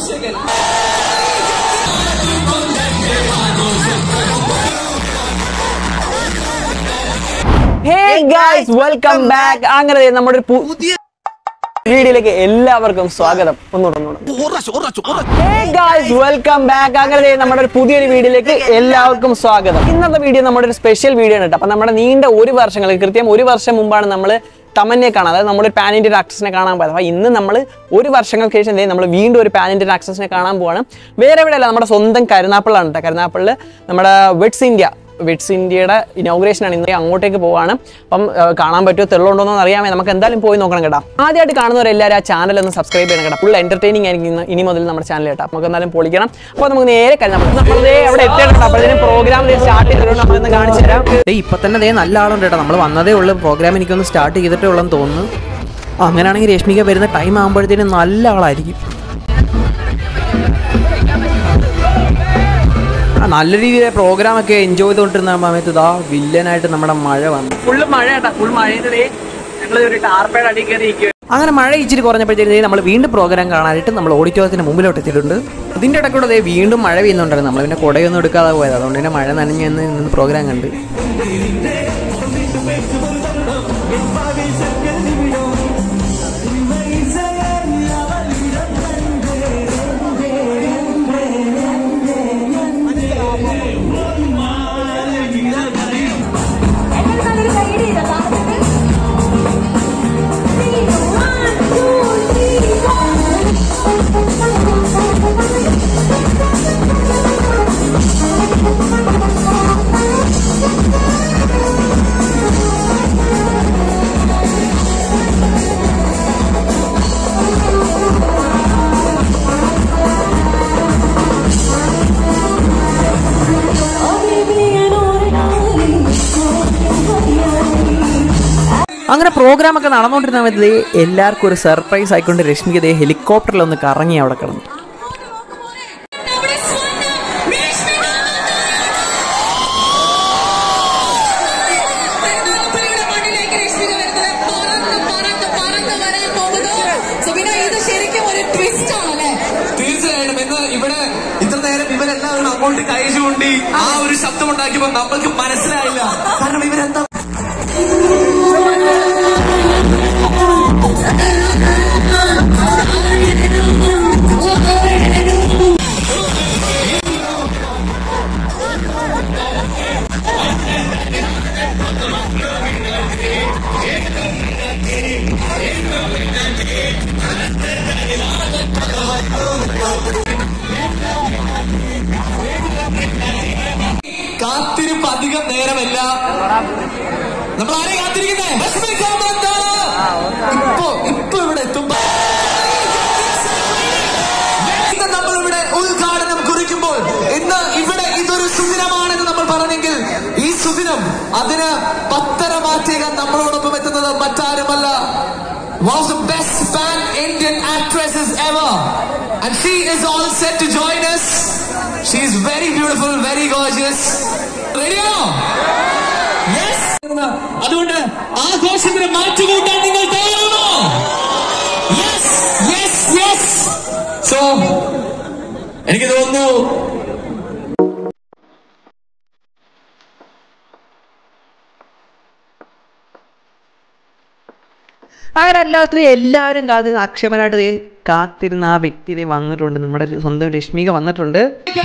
തമാശകൾ. Hey guys, welcome back. അങ്ങനെ നമ്മുടെ പുതിയ വീഡിയോയിലേക്ക് എല്ലാവർക്കും സ്വാഗതം. Hey guys, welcome back. അങ്ങനെ നമ്മുടെ ഒരു പുതിയൊരു വീഡിയോയിലേക്ക് എല്ലാവർക്കും സ്വാഗതം. ഇന്നത്തെ വീഡിയോ നമ്മുടെ ഒരു സ്പെഷ്യൽ വീഡിയോ ആണ് കേട്ടോ. അപ്പൊ നമ്മുടെ നീണ്ട ഒരു വർഷങ്ങൾക്ക് കൃത്യം ഒരു വർഷം മുമ്പാണ് നമ്മൾ തമന്നെ കാണാൻ, അതായത് നമ്മളൊരു പാൻ ഇന്ത്യൻ ആക്ട്രസിനെ കാണാൻ പോയത്. അപ്പോൾ ഇന്ന് നമ്മൾ ഒരു വർഷങ്ങൾക്ക് ശേഷം നമ്മൾ വീണ്ടും ഒരു പാൻ ഇന്ത്യൻ ആക്ട്രസിനെ കാണാൻ പോവാണ്. വേറെ എവിടെയല്ല, നമ്മുടെ സ്വന്തം കരുനാപ്പള്ളിലാണ് കേട്ടോ. കരുനാപ്പള്ളിൽ നമ്മുടെ വെറ്റ്സ് ഇന്ത്യയുടെ ഇനോഗ്രേഷൻ ആണ്. ഇന്ന് അങ്ങോട്ടേക്ക് പോവാണ്. അപ്പം കാണാൻ പറ്റുമോ, തെള്ളുണ്ടോന്നോ അറിയാമേ, നമുക്ക് എന്തായാലും പോയി നോക്കണം കേട്ടോ. ആദ്യമായിട്ട് കാണുന്നവരെല്ലാവരും ആ ചാനൽ ഒന്ന് സബ്സ്ക്രൈബ് ചെയ്യണം കേട്ടോ. ഫുൾ എന്റർടൈനിങ് ആയിരിക്കും ഇനി മുതൽ നമ്മുടെ ചാനൽ കേട്ടോ. നമുക്ക് എന്തായാലും പൊളിക്കണം. അപ്പോൾ നമുക്ക് നേരെ നമ്മളേ അവിടെ എത്തിയിട്ടുണ്ട്. അപ്പോഴത്തേനും പ്രോഗ്രാം സ്റ്റാർട്ട് ചെയ്തിട്ടുണ്ട്. നമ്മളിന്ന് കാണിച്ചു തരാം. ഇപ്പൊ തന്നെ നല്ല ആളുണ്ട് കേട്ടോ. നമ്മൾ വന്നതേ ഉള്ളൂ, പ്രോഗ്രാം എനിക്കൊന്ന് സ്റ്റാർട്ട് ചെയ്തിട്ടേ ഉള്ളെന്ന് തോന്നുന്നു. അങ്ങനെയാണെങ്കിൽ രശ്മിക വരുന്ന ടൈം ആകുമ്പോഴത്തേനും നല്ല ആളായിരിക്കും. നല്ല രീതിയിൽ പ്രോഗ്രാം ഒക്കെ എൻജോയ് ചെയ്തുകൊണ്ടിരുന്ന സമയത്ത് ഇതാ വില്ലനായിട്ട് നമ്മുടെ മഴ വന്നു. ഫുള്ള് മഴ കേട്ടോ. ഫുൾ മഴയുടെ അങ്ങനെ മഴ ഇച്ചിരി കുറഞ്ഞപ്പോഴത്തേക്കും നമ്മൾ വീണ്ടും പ്രോഗ്രാം കാണാനായിട്ട് നമ്മൾ ഓഡിറ്റോറിയത്തിന് മുമ്പിലോട്ട് എത്തിയിട്ടുണ്ട്. ഇതിൻ്റെ ഇടയ്ക്കൂടെ വീണ്ടും മഴ പെയ്യുന്നുണ്ടായിരുന്നു. നമ്മൾ പിന്നെ കുടയൊന്നും എടുക്കാതെ പോയത്, അതുകൊണ്ട് തന്നെ മഴ നനഞ്ഞ് നിന്ന് പ്രോഗ്രാം കണ്ട്. അങ്ങനെ പ്രോഗ്രാം ഒക്കെ നടന്നുകൊണ്ടിരുന്ന സമയത്ത് എല്ലാവർക്കും ഒരു സർപ്രൈസ് ആയിക്കൊണ്ട് രശ്മിക ഹെലികോപ്റ്ററിലൊന്ന് കറങ്ങി അവിടെ കിടന്നു. തീർച്ചയായിട്ടും ഇന്ന് ഇവിടെ ഇത്ര നേരം ഇവരെല്ലാവരും അങ്ങോട്ട് കൈ ചൂണ്ടി ആ ഒരു ശബ്ദം ഉണ്ടാക്കിയപ്പോൾ നമ്മൾക്ക് മനസ്സിലായില്ല. കാരണം ഇവരെന്താ കാത്തിരിപ്പ് അധികം നേരമല്ല. നമ്മൾ ആരെ കാത്തിരിക്കുന്നേ? ഇപ്പൊ ഇവിടെ എത്തുമ്പോ നമ്മളിവിടെ ഉദ്ഘാടനം കുറിക്കുമ്പോൾ ഇന്ന് ഇവിടെ ഇതൊരു സുദിനമാണെന്ന് നമ്മൾ പറഞ്ഞെങ്കിൽ ഈ സുദിനം അതിന് പത്തര മാറ്റിയാൽ നമ്മളോടൊപ്പം എത്തുന്നത് മറ്റാരുമല്ല, one of the best pan-Indian actresses ever, and she is all set to join us. She is very beautiful, very gorgeous. Ready? Yes. അതുകൊണ്ട് ആഘോഷത്തിന് മാറ്റുകൂട്ടാൻ നിങ്ങൾ തയ്യാറാണോ? Yes yes yes. സോ എനിക്ക് തോന്നുന്നു അങ്ങനെ എല്ലാവരും അക്ഷമനായിട്ട് കാത്തിരുന്ന ആ വ്യക്തി വന്നിട്ടുണ്ട്. നമ്മുടെ സ്വന്തം രശ്മിക വന്നിട്ടുണ്ട്.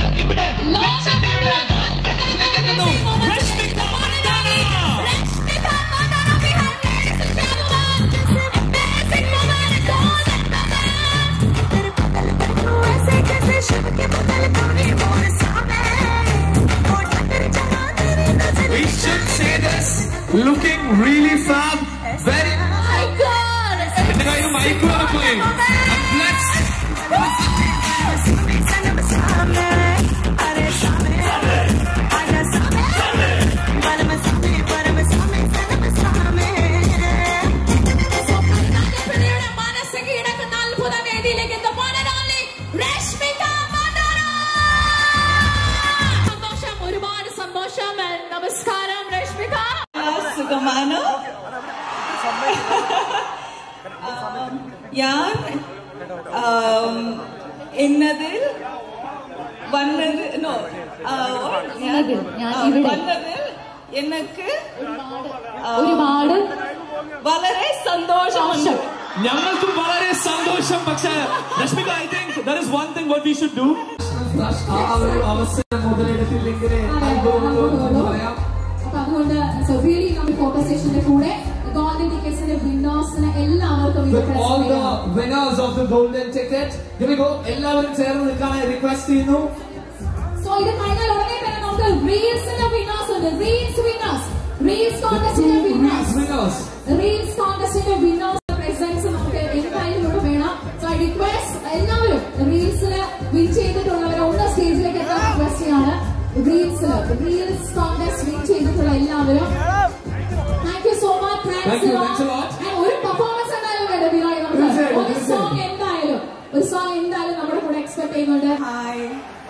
looking really fab, very. Oh my God! It's like a microphone. I'm blessed. എന്നതിൽ വന്നത് എനിക്ക് ഒരുപാട് വളരെ സന്തോഷമുണ്ട്. ഞങ്ങൾക്കും വളരെ സന്തോഷം. പക്ഷേ Rashmika, I think there is one thing what we should do. അവസരം മുതലെടുത്തില്ലെങ്കിൽ പറയാം. അതുകൊണ്ട് so really നമ്മുടെ ഫോട്ടോ സ്റ്റേഷന്റെ കൂടെ ഗോൾഡൻ ടിക്കറ്റ്സിന്റെ വിന്നേഴ്സിനെ എല്ലാവർക്കും all the winners of the golden ticket, here we go. എല്ലാവരും ചേർന്ന് നിൽക്കാൻ റിക്വസ്റ്റ് ചെയ്യുന്നു. സോ ഇത് കഴിഞ്ഞാൽ ഉടനെ തന്നെ നമുക്ക് റീൽസിന്റെ വിന്നേഴ്സ് ഉണ്ട്. റീൽസ് കോൺടെസ്റ്റിന്റെ വിന്നേഴ്സ് പ്രസൻസ് നമുക്ക് എന്തായാലും ഇവിടെ വേണം. സോ ഐ റിക്വസ്റ്റ് എല്ലാവരും റീൽസിൽ വിൻ ചെയ്തിട്ടുള്ളവരെ ഒന്ന് സ്റ്റേജിലേക്ക് എത്താൻ റിക്വസ്റ്റ് ചെയ്യാണ്. റീൽസ് കോൺടെസ്റ്റ് വിൻ ചെയ്തിട്ടുള്ള എല്ലാവരും thank you so much. Thanks a lot. ഒരു പെർഫോമൻസ് എന്തായാലും വേണ്ട വിരായി. നമുക്ക് ഒരു സോങ് എന്തായാലും നമ്മുടെ കൂടെ എക്സ്പെക്ട് ചെയ്യുന്നുണ്ട്. Hi,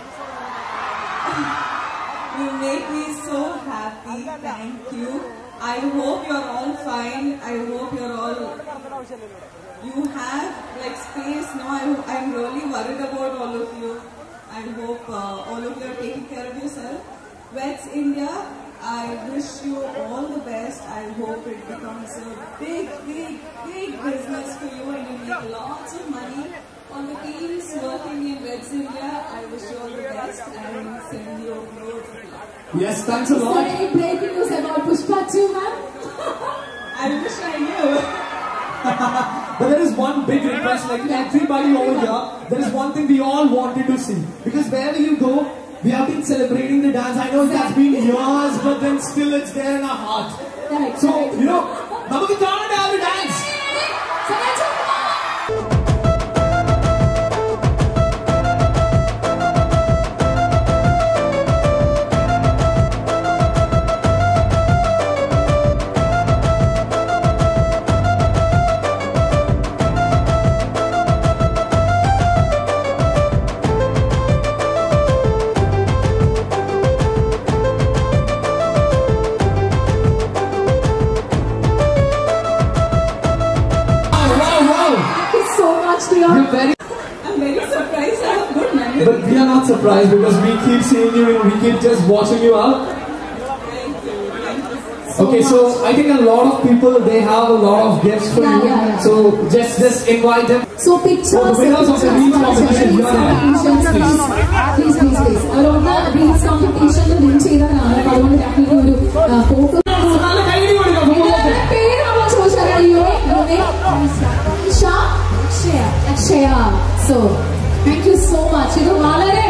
you make me so happy. Thank you. I hope you're all fine. I hope you're all, you have like space now. I'm really worried about all of you. I hope all of you are taking care of yourself. Vets India, I wish you all the best. I hope it becomes a big business for you and you make lots of money. On the teams working in Vets India, I wish you all the best and send you loads of love. Yes, thanks a lot. Is there any breaking news about Pushpa 2, ma'am? I wish I knew. But there is one big request, like everybody over here, there is one thing we all wanted to see. Because wherever you go, we have been celebrating the dance. I know it has been years, but then still it's there in our heart. Correct. So, you know, നമുക്ക് കാണണ്ട ആ ഒരു dance. I'm very surprised. I have good memory. But we are not surprised because we keep seeing you, we keep just watching you out. Thank you. Okay, so I think a lot of people, they have a lot of gifts for you. Yeah. So just invite them. So pictures. The winners of the Reels competition. Please. അവരൊന്ന് reels കോമ്പറ്റീഷനിൽ win ചെയ്തവരാണ്. അതുകൊണ്ട് definitely ഒരു photo പേര് നമ്മൾ ചോദിച്ചാൽ Akshaya. So thank you so much. ഇത് വളരെ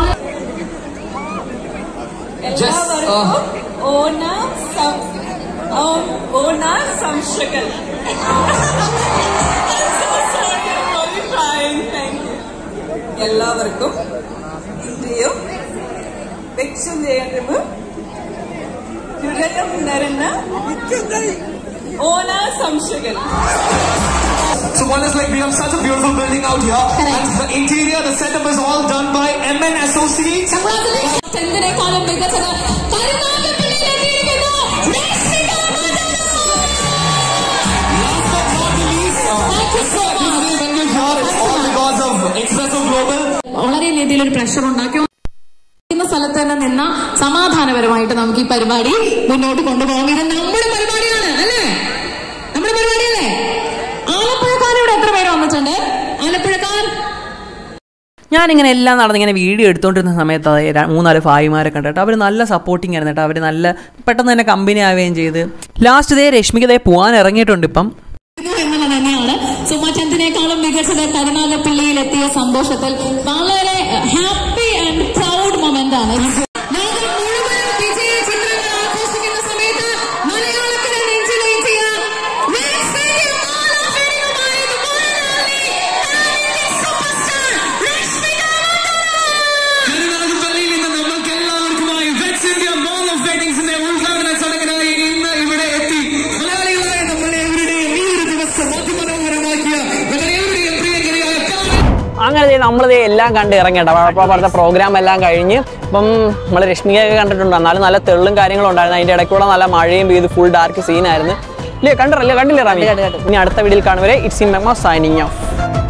ഓണ സംശകൾ. എല്ലാവർക്കും ഇന്ത്യയും വെച്ചും ഹൃദയം നിറഞ്ഞ ഓണ സംശകൾ. So one is like, we have such a beautiful building out here. And the interior, the setup is all done by MN Associates. ചന്ദ്രനേക്കാളും മികച്ചത് വളരെ രീതിയിൽ ഒരു പ്രഷർ ഉണ്ടാക്കി സ്ഥലത്ത് തന്നെ നിന്ന സമാധാനപരമായിട്ട് നമുക്ക് ഈ പരിപാടി മുന്നോട്ട് കൊണ്ടുപോകാം. ഇത് നമ്മുടെ പരിപാടിയാണ് അല്ലേ? നമ്മുടെ പരിപാടിയല്ലേ? ആലപ്പുഴക്കാരിവിടെ എത്ര പേര് വന്നിട്ടുണ്ട്? ആലപ്പുഴക്കാർ ഞാനിങ്ങനെ എല്ലാം നടന്നിങ്ങനെ വീഡിയോ എടുത്തുകൊണ്ടിരുന്ന സമയത്ത് 3-4 ഭായിമാരെ കണ്ടിട്ട് അവർ നല്ല സപ്പോർട്ടിങ് ആയിരുന്നു കേട്ടോ. അവർ നല്ല പെട്ടെന്ന് തന്നെ കമ്പനി ആവുകയും ചെയ്ത് ലാസ്റ്റ് രശ്മിക്ക് പോകാൻ ഇറങ്ങിയിട്ടുണ്ട് ഇപ്പം. എന്നുള്ളത് തന്നെയാണ്. സുമചന്ദ്രനേക്കാളും മികച്ചത് കരുനാഗപ്പള്ളിയിൽ എത്തിയ സന്തോഷത്തിൽ വളരെ ഹാപ്പി ആൻഡ് പ്രൗഡ് മൊമെന്റ് ആണ്. അങ്ങനെ നമ്മളിത് എല്ലാം കണ്ട് ഇറങ്ങിട്ടോ. അവിടുത്തെ പ്രോഗ്രാം എല്ലാം കഴിഞ്ഞ് ഇപ്പം നമ്മൾ രശ്മികയൊക്കെ കണ്ടിട്ടുണ്ട്. എന്നാലും നല്ല തെള്ളും കാര്യങ്ങളും ഉണ്ടായിരുന്നു. അതിൻ്റെ ഇടയ്ക്കൂടെ നല്ല മഴയും പെയ്ത് ഫുൾ ഡാർക്ക് സീനായിരുന്നു. ഇല്ലേ? കണ്ടില്ലേ റാമി? ഇനി അടുത്ത വീഡിയോയിൽ കാണുവരെ ഇറ്റ്സ് ഇൻ മെമ്മ സൈനിങ് ഓഫ്.